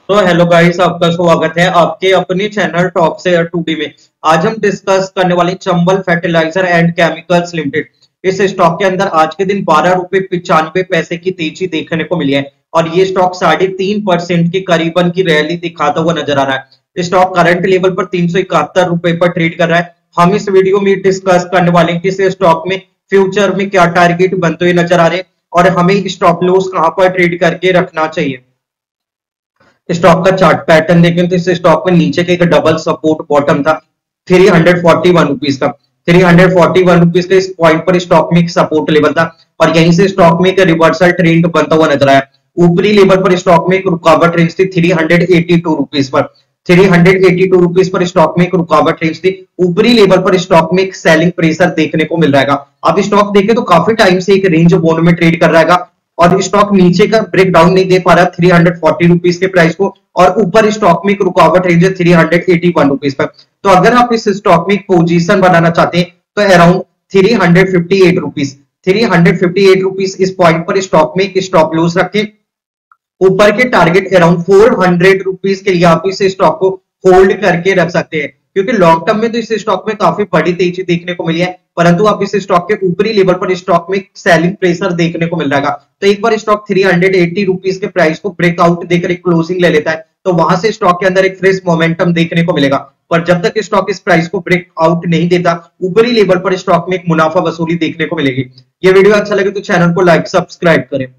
तो hello guys, आपका स्वागत है आपके अपने चैनल टॉप शेयर टूडे में। आज हम डिस्कस करने वाले Chambal fertiliser and chemicals limited. इस स्टॉक के अंदर आज के दिन 12 रुपए 95 पैसे की तेजी देखने को मिली है और ये स्टॉक 3.5% की करीबन की रैली दिखाता हुआ नजर आ रहा है। स्टॉक करंट लेवल पर 371 रुपए पर ट्रेड कर रहा है। हम इस वीडियो में डिस्कस करने वाले हैं कि इस स्टॉक में फ्यूचर में क्या टारगेट बनते हुए नजर आ रहे हैं और हमें स्टॉप लॉस कहां पर ट्रेड करके रखना चाहिए। स्टॉक का चार्ट पैटर्न देखें तो इस स्टॉक में नीचे के एक डबल सपोर्ट बॉटम था 341 रुपीज का। 341 रुपीज के इस पॉइंट पर स्टॉक में एक सपोर्ट लेवल था और यहीं से स्टॉक में एक रिवर्सल ट्रेंड बनता हुआ नजर आया। ऊपरी लेवल पर स्टॉक में एक रुकावट रेंज थी 382 rupees per. 382 rupees per stock में एक रुकावट रेंज थी। ऊपरी लेवल पर स्टॉक में एक सेलिंग प्रेशर देखने को मिल रहा है। अब स्टॉक देखें तो काफी टाइम से एक रेंज बोन में ट्रेड कर रहा है और स्टॉक नीचे का ब्रेक डाउन नहीं दे पा रहा 340 रुपीज के प्राइस को और ऊपर स्टॉक में एक रुकावट रेंज है 381 रुपीज पर। तो अगर आप इस स्टॉक में एक पोजीशन बनाना चाहते हैं तो अराउंड 358 रुपीज 358 रुपीज इस पॉइंट पर स्टॉक में एक स्टॉप लॉस रखें। ऊपर के टारगेट अराउंड 400 रुपीज के लिए आप इस स्टॉक को होल्ड करके रख सकते हैं क्योंकि लॉन्ग टर्म में तो इस स्टॉक में काफी बड़ी तेजी देखने को मिली है, परंतु आप इस स्टॉक के ऊपरी लेवल पर स्टॉक में सेलिंग प्रेशर देखने को मिल रहा है। तो एक बार स्टॉक 380 रुपीज के प्राइस को ब्रेकआउट देकर एक क्लोजिंग ले लेता है तो वहां से स्टॉक के अंदर एक फ्रेश मोमेंटम देखने को मिलेगा। पर जब तक स्टॉक इस प्राइस को ब्रेकआउट नहीं देता ऊपरी लेवल पर स्टॉक में एक मुनाफा वसूली देखने को मिलेगी। ये वीडियो अच्छा लगे तो चैनल को लाइक सब्सक्राइब करें।